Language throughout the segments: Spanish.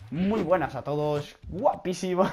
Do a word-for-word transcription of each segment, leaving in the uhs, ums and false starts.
Muy buenas a todos, guapísimo.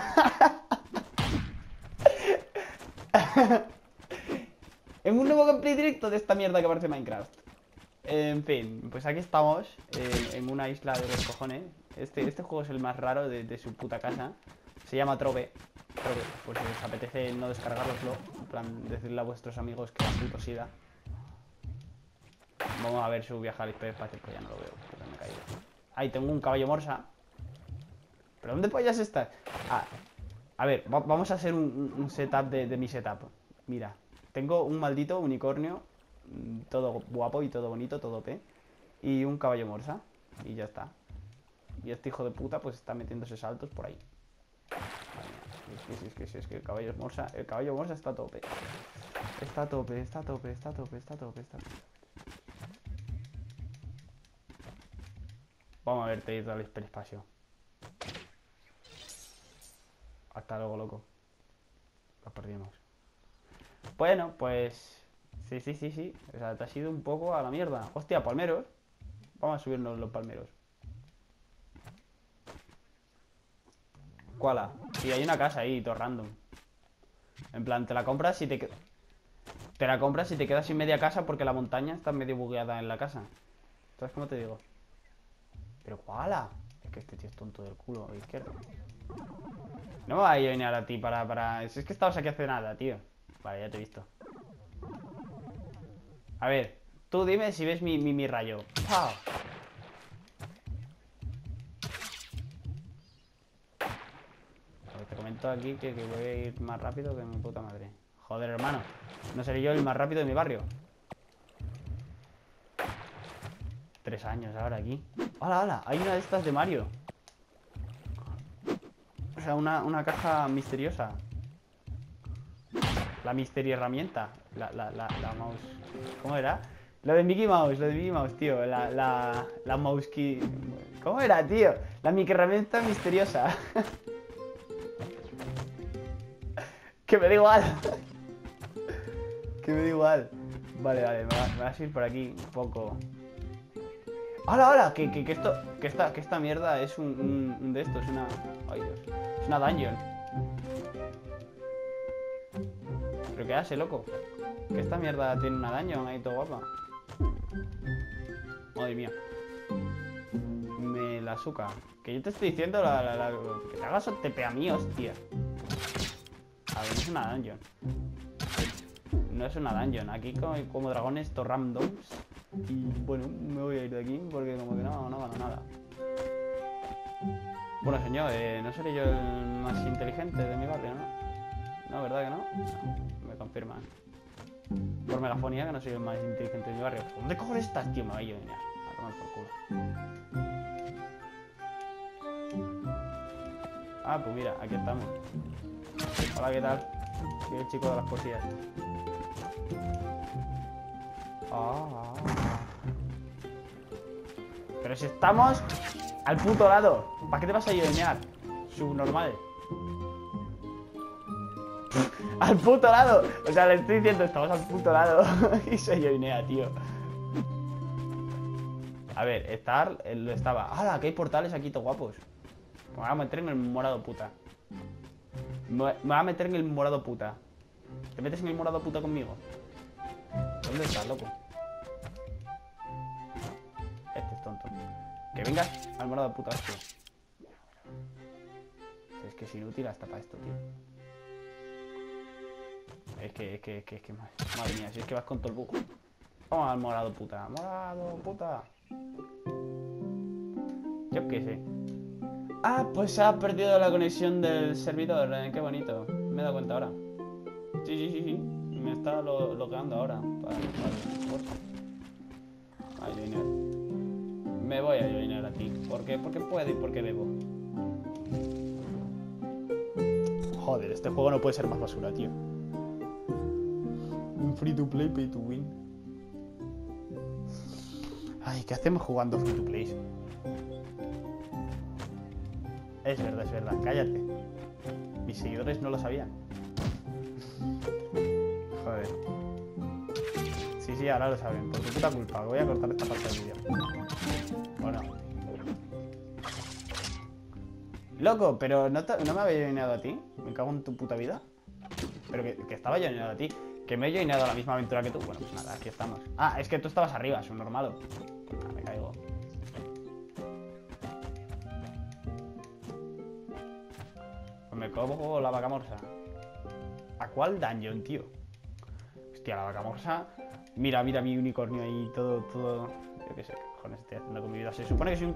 En un nuevo gameplay directo de esta mierda que parece Minecraft. En fin, pues aquí estamos, eh, en una isla de los cojones. Este, este juego es el más raro de, de su puta casa. Se llama Trove. Trove, pues si os apetece no descargaroslo, en plan, decirle a vuestros amigos que es puto sida. Vamos a ver su viaje al hiperespacio, pues ya no lo veo, porque me he caído. Ahí tengo un caballo morsa. ¿Pero dónde pollas estás? Ah, a ver, va vamos a hacer un, un setup de, de mi setup. Mira, tengo un maldito unicornio, todo guapo y todo bonito, todo P. Y un caballo morsa. Y ya está. Y este hijo de puta pues está metiéndose saltos por ahí. Es que, es que, es que, es que el caballo morsa, el caballo morsa está a tope. Está a tope, está a tope, está a tope, está a tope, está a tope. Vamos a verte ir al hiperespacio. Hasta luego, loco. Lo perdimos. Bueno, pues... Sí, sí, sí, sí. O sea, te has ido un poco a la mierda. Hostia, palmeros. Vamos a subirnos los palmeros. ¿Cuál? Sí, hay una casa ahí, todo random. En plan, te la compras y te... Te la compras y te quedas sin media casa porque la montaña está medio bugueada en la casa. ¿Sabes cómo te digo? Pero ¿cuál? Es que este tío es tonto del culo, a la izquierda. No me va a llenar a ti para, para... Si es que estabas aquí hace nada, tío. Vale, ya te he visto. A ver, tú dime si ves mi, mi, mi rayo. ¡Pau! Te comento aquí que, que voy a ir más rápido que mi puta madre. Joder, hermano. No seré yo el más rápido de mi barrio. Tres años ahora aquí. ¡Hala, hala! Hay una de estas de Mario. O sea, una, una caja misteriosa. La misterio herramienta. La, la, la, la mouse. ¿Cómo era? Lo de Mickey Mouse, lo de Mickey Mouse, tío. La, la, la mouse key. ¿Cómo era, tío? La micro herramienta misteriosa. Que me da igual. Que me da igual. Vale, vale, me, va, me vas a ir por aquí un poco. ¡Hala, hala! Que, que, que esto. Que esta, que esta mierda es un, un, un de estos, una. Ay, Dios. Es una dungeon. ¿Pero qué hace, loco? Que esta mierda tiene una dungeon ahí todo guapa. Madre mía. Me la suca. Que yo te estoy diciendo la, la, la, que te hagas T P a mí, hostia. A ver, no es una dungeon. No es una dungeon. Aquí como, como dragones to randoms. Y bueno, me voy a ir de aquí porque como que no, no gano nada. Bueno, señor, eh, no seré yo el más inteligente de mi barrio, ¿no? No, ¿verdad que no? No, me confirman. Por megafonía que no soy el más inteligente de mi barrio. ¿Dónde cojones estás, tío? Me voy a ir a tomar por culo. Ah, pues mira, aquí estamos. Hola, ¿qué tal? Soy el chico de las poesías. Ah, pero si estamos al puto lado. ¿Para qué te vas a yoinear? Subnormal. Al puto lado. O sea, le estoy diciendo, estamos al puto lado. Y se yoinea, tío. A ver, estar, lo estaba. ¡Hala! Que hay portales aquí, todo guapos. Me voy a meter en el morado puta. Me voy a meter en el morado puta. ¿Te metes en el morado puta conmigo? ¿Dónde estás, loco? Este es tonto. Que vengas al morado puta, tío. Es que es inútil hasta para esto, tío. Es que, es que, es que, es que, madre mía, si es que vas con todo el buco. Vamos al morado puta. Morado puta. Yo qué sé. Ah, pues se ha perdido la conexión del servidor. Eh, qué bonito. Me he dado cuenta ahora. Sí, sí, sí, sí. Me está lo, logueando ahora. Vale, vale. A joinear. Me voy a joinear a ti. ¿Por qué? Porque puedo y porque debo. Joder, este juego no puede ser más basura, tío. Un free to play, pay to win. Ay, ¿qué hacemos jugando free to play? Es verdad, es verdad, cállate. Mis seguidores no lo sabían. Joder. Sí, sí, ahora lo saben. Por tu puta culpa. Voy a cortar esta parte del vídeo. Bueno. Loco, pero no, te, no me había joineado a ti. Me cago en tu puta vida. Pero que, que estaba joineado a ti. Que me he joineado a la misma aventura que tú. Bueno, pues nada, aquí estamos. Ah, es que tú estabas arriba, es un normal. Ah, me caigo. Pues me cojo la vaca morsa. ¿A cuál dungeon, tío? Hostia, la vaca morsa. Mira, mira mi unicornio ahí, todo, todo. Yo qué sé, qué cojones estoy haciendo con mi vida. Se supone que soy un.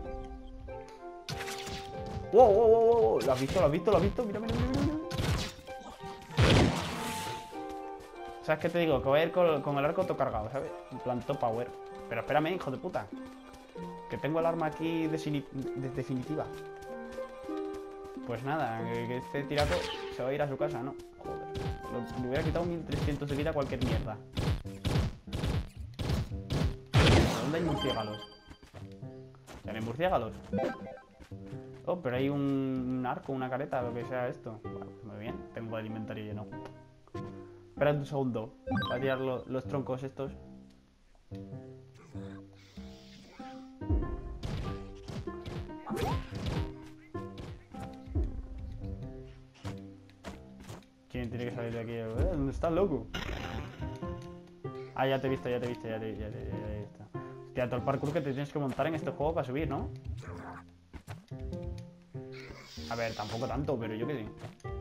¡Wow, wow, wow, wow! ¿Lo has visto? ¿Lo has visto? ¿Lo has visto? Mira, mira, mira, mira. ¿Sabes qué te digo? Que voy a ir con, con el arco todo cargado, ¿sabes? En plan top power. Pero espérame, hijo de puta. Que tengo el arma aquí de, de definitiva. Pues nada, que este tiraco se va a ir a su casa, ¿no? Joder. Lo, le hubiera quitado mil trescientos de vida a cualquier mierda. ¿Dónde hay murciélagos? ¿Hay murciélagos? Oh, pero hay un arco, una careta, lo que sea esto. Bueno, pues muy bien, tengo el inventario lleno. Espera un segundo. Voy a tirar lo, los troncos estos. ¿Quién tiene que salir de aquí? ¿Eh? ¿Dónde estás, loco? Ah, ya te he visto, ya te he visto, ya te, ya te, ya te he visto. Hostia, todo el parkour que te tienes que montar en este juego para subir, ¿no? A ver, tampoco tanto, pero yo qué sé.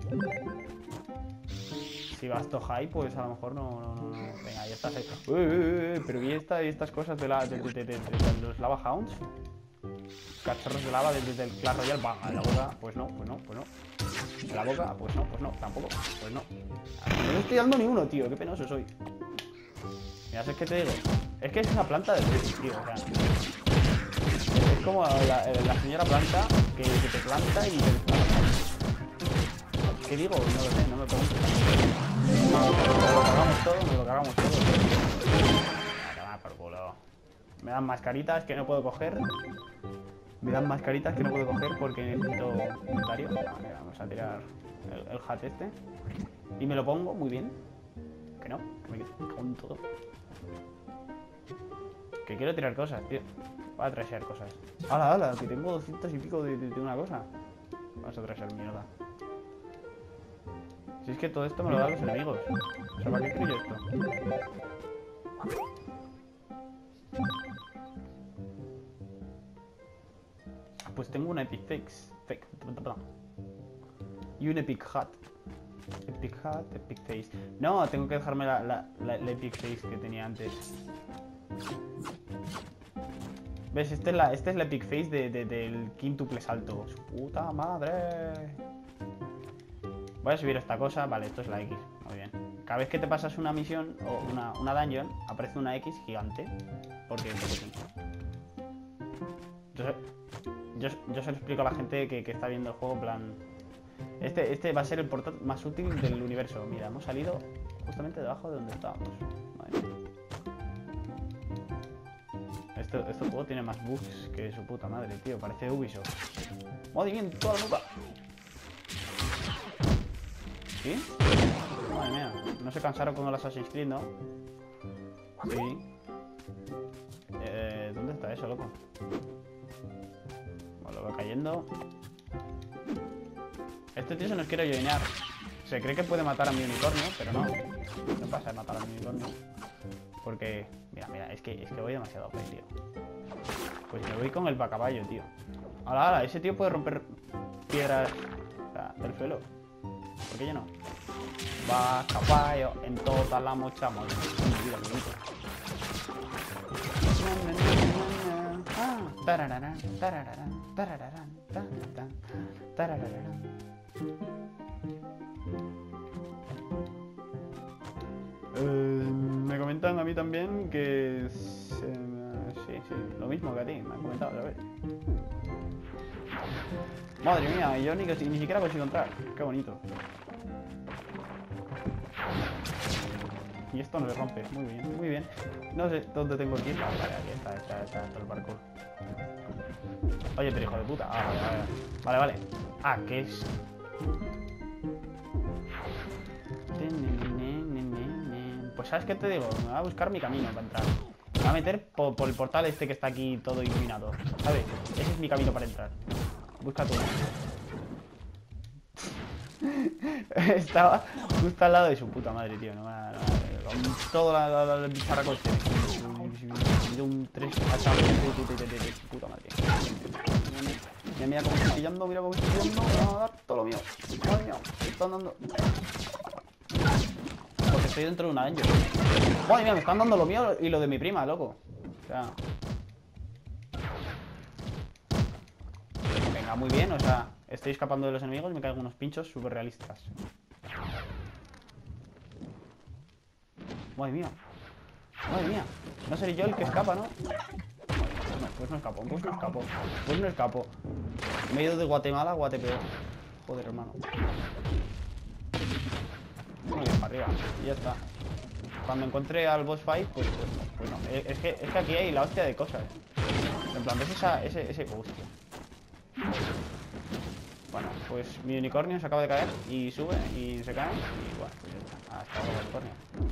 Si vas to high, pues a lo mejor no... no, no, no. Venga, ya estás ahí. Uy, uy, uy, pero vi esta, estas cosas de, la, de, de, de, de, de los lava hounds. Cachorros de lava desde el Clash Royale. Va, a la boca, pues no, pues no, pues no. A la boca, pues no, pues no, tampoco, pues no. No le estoy dando ni uno, tío, qué penoso soy. Mira, ¿sabes qué te digo? Es que es una planta de Tetris, tío, o sea... Es como la, la señora planta que, que te planta y te desplanta. ¿Qué digo? No lo sé, no me preguntes. Me lo cargamos todo, me lo cargamos todo. A tomar por culo. Me dan mascaritas que no puedo coger. Me dan mascaritas que no puedo coger porque necesito inventario. Vale, vamos a tirar el, el hat este. Y me lo pongo, muy bien. Que no, que me cago en todo. Que quiero tirar cosas, tío. Voy a traer cosas. ¡Hala, hala! Que tengo doscientos y pico de, de, de una cosa. Vamos a traer mierda. Si es que todo esto me lo dan los enemigos. O sea, ¿para qué quiero yo esto? Pues tengo una Epic Face. Fake. Y un Epic Hat. Epic Hat, Epic Face. No, tengo que dejarme la, la, la, la Epic Face que tenía antes. ¿Ves? Esta es la, este es la Epic Face de, de, del quíntuple salto. ¡Su puta madre! Voy a subir esta cosa. Vale, esto es la X. Muy bien. Cada vez que te pasas una misión o una, una dungeon, aparece una X gigante. Porque, porque sí. Yo, yo, yo se lo explico a la gente que, que está viendo el juego en plan... Este, este va a ser el portal más útil del universo. Mira, hemos salido justamente debajo de donde estábamos. Vale. Este, este juego tiene más bugs que su puta madre, tío. Parece Ubisoft. ¡Movimiento toda la nuca! ¿Sí? Madre mía. No se cansaron con el Assassin's Creed, ¿no? Sí. Eh, ¿Dónde está eso, loco? Bueno, lo va cayendo. Este tío se nos quiere joinear. Se cree que puede matar a mi unicornio, pero no. No pasa de matar a mi unicornio. Porque... Mira, mira, es que, es que voy demasiado feo, tío. Pues me voy con el pacaballo, tío. ¡Hala, hala! Ese tío puede romper piedras, o sea, del suelo. ¿Por qué yo no? Va caballo en toda la mocha. Madre mía, qué bonito. Ah, tarararán, tarararán, tarararán, tarararán, tarararán. Eh, me comentan a mí también que... Se, sí, sí, lo mismo que a ti, me han comentado otra vez. Madre mía, yo ni, ni siquiera consigo entrar. Qué bonito. Y esto no se rompe. Muy bien, muy bien. No sé dónde tengo que ir. Vale, vale, aquí está, está, está, está el parkour. Oye, pero hijo de puta. Ah, vale, vale. Vale, vale. Ah, ¿qué es? Pues ¿sabes qué te digo? Me voy a buscar mi camino para entrar. Me voy a meter por, por el portal este que está aquí todo iluminado. ¿Sabes? Ese es mi camino para entrar. Busca tú. Estaba justo al lado de su puta madre, tío. No me ha- no me ha- con todo la, la, la, la bicharraco este. De un tres a puta madre. Mira, mira cómo estoy pillando, mira cómo estoy pillando. Me van a dar todo lo mío. Madre mía, me están dando. Porque estoy dentro de una dungeon. Madre mía, me están dando lo mío y lo de mi prima, loco. O sea. Venga, muy bien, o sea, estoy escapando de los enemigos y me caigo unos pinchos súper realistas. Madre mía. Madre mía. No seré yo el que escapa, ¿no? No, pues no escapo, pues no escapo. Pues no escapo. Me he ido de Guatemala a Guatepeor. Joder, hermano. Muy bien, para arriba. Y ya está. Cuando encuentre al boss fight, pues, pues no. Pues no. Es, que, es que aquí hay la hostia de cosas. En plan, ¿ves esa, ese, ese... Hostia. Bueno, pues mi unicornio se acaba de caer y sube y se cae. Y bueno, pues ya está. Hasta luego, unicornio.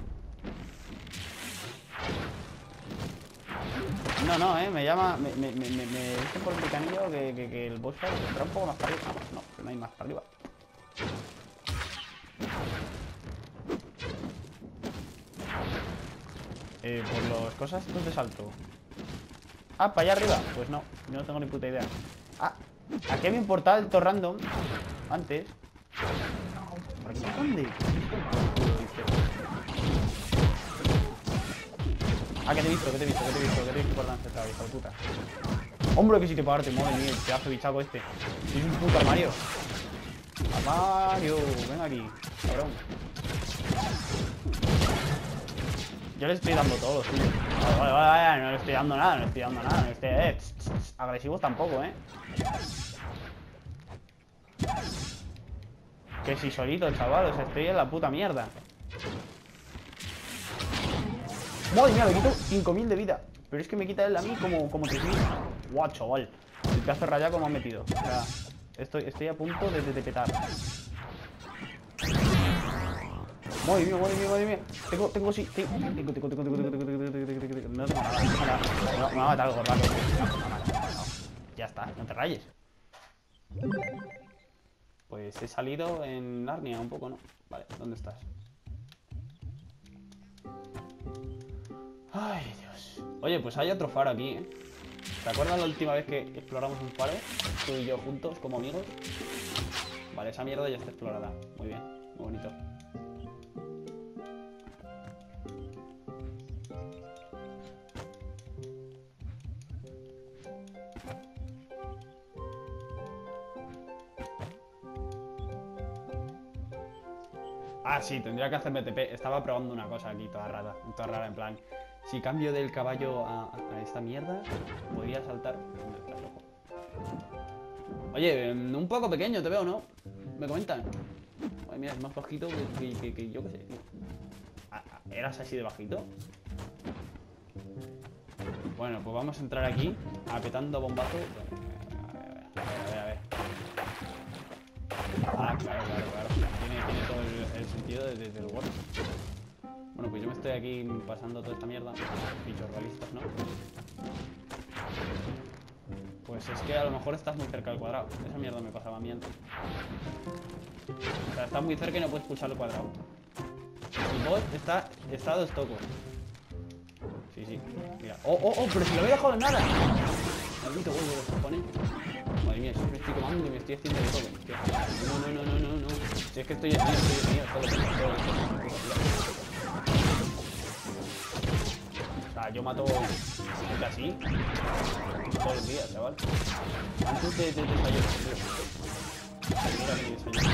No, no, eh, me llama, me, me, me, me dicen por el picanillo que, que, que el boss fight entra un poco más para arriba. No, no, que no hay más para arriba. Eh, por las cosas estos de salto. Ah, para allá arriba. Pues no, yo no tengo ni puta idea. Ah, aquí había un portal todo random antes. ¿Por aquí dónde? Ah, que te he visto, que te he visto, que te he visto, que te he visto por lanza, hijo de puta. Hombre, que sí te pagarte, madre mía, el pedazo de bichaco este. Es un puto armario. Armario, ven aquí, cabrón. Yo le estoy dando todo, tío. Vale, vale, vale, no le estoy dando nada, no le estoy dando nada. No le estoy, eh, tss, tss, tss, agresivos tampoco, eh. Que si solito el chaval, o sea, estoy en la puta mierda. Madre mía, me quito cinco mil de vida. Pero es que me quita él a mí como, como tres mil. Guau, chaval. El pedazo de raya como ha metido. O sea, estoy, estoy a punto de, de, de petar. Madre mía, madre mía, madre mía. Tengo, tengo, sí. Tengo, tengo, tengo, tengo, tengo, tengo, tengo, tengo, tengo, tengo. No tengo nada, no tengo nada. Me va a matar el gorraco. Ya está, no te rayes. Pues he salido en Narnia un poco, ¿no? Vale, ¿dónde estás? Ay, Dios. Oye, pues hay otro faro aquí, ¿eh? ¿Te acuerdas la última vez que exploramos un faro? Tú y yo juntos, como amigos. Vale, esa mierda ya está explorada. Muy bien, muy bonito. Ah, sí, tendría que hacerme T P. Estaba probando una cosa aquí, toda rara. Toda rara, en plan... Si cambio del caballo a, a esta mierda, podría saltar... Estás loco. Oye, un poco pequeño te veo, ¿no? Me comentan. Ay, mira, es más bajito que, que, que, que yo qué sé. ¿Eras así de bajito? Bueno, pues vamos a entrar aquí, apretando bombazo. A ver, a ver, a ver. Ah, claro, claro, claro. Tiene, tiene todo el, el sentido desde el Word. Bueno, pues yo me estoy aquí pasando toda esta mierda. Bichos realistas, ¿no? Pues es que a lo mejor estás muy cerca del cuadrado. Esa mierda me pasaba a mí antes. O sea, estás muy cerca y no puedes pulsar el cuadrado. El bot está, está a dos tocos. Sí, sí. Mira. ¡Oh, oh, oh! ¡Pero si lo había dejado en nada! Maldito huevo de los cojones. Madre mía, si me estoy tomando y me estoy haciendo de todo. No, no, no, no, no, no. Si es que estoy aquí, estoy aquí, todo, todo, todo. O sea, yo mato gente así todos los días, chaval. Antes de, de, de desayunar, tío. Mira que desayuno.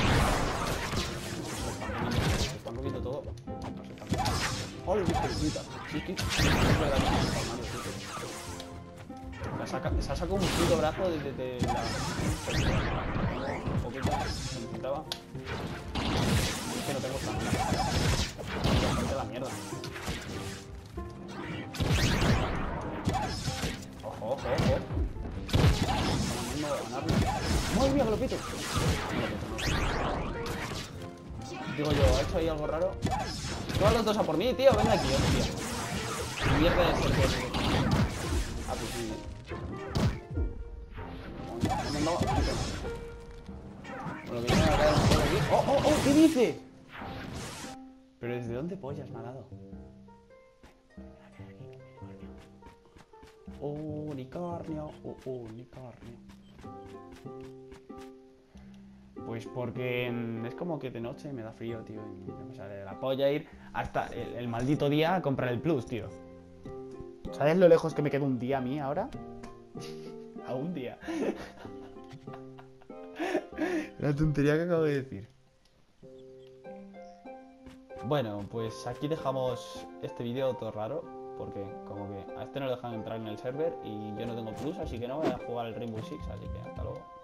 Se están comiendo todo. No se están comiendo. ¡Hola, mi puta! Sí, sí. Es verdad que se están formando, sí. Saca, se ha sacado un puto brazo de, de, de la... Un poquito, se necesitaba. Es que no tengo stamina. Bastante la mierda. Ojo, ojo, ojo. Estamos mandando a ganarlo. ¡Madre mía, que lo pito! Digo yo, ¿ha hecho ahí algo raro? Todos los dos a por mí, tío. Ven aquí, hostia. Mierda de ser que... Ah, pues sí. Bueno, que yo me voy a caer un poco aquí. ¡Oh, oh, oh! ¿Qué dice? ¿Pero desde dónde pollas me ha dado? Unicornio, uh, unicornio. Pues porque mm, es como que de noche me da frío, tío. Y me sale la polla ir hasta el, el maldito día a comprar el plus, tío. ¿Sabes lo lejos que me queda un día a mí ahora? A un día. La tontería que acabo de decir. Bueno, pues aquí dejamos este vídeo todo raro. Porque como que a este no lo dejan entrar en el server y yo no tengo plus, así que no voy a jugar el Rainbow Six, así que hasta luego.